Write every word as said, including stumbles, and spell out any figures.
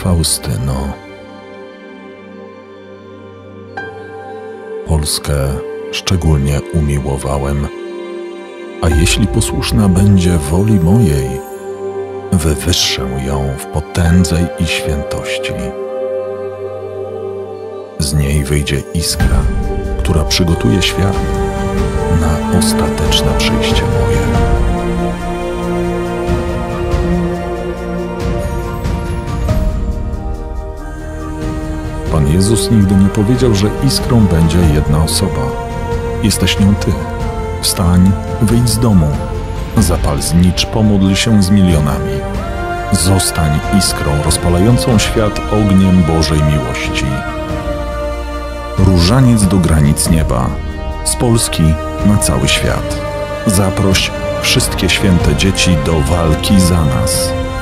Faustyno. Polskę szczególnie umiłowałem, a jeśli posłuszna będzie woli mojej, wywyższę ją w potędze i świętości. Z niej wyjdzie iskra, która przygotuje świat na ostateczne przyjście moje. Pan Jezus nigdy nie powiedział, że iskrą będzie jedna osoba. Jesteś nią Ty. Wstań, wyjdź z domu, zapal znicz, pomódl się z milionami. Zostań iskrą rozpalającą świat ogniem Bożej miłości. Różaniec do granic nieba, z Polski na cały świat. Zaproś wszystkie święte dzieci do walki za nas.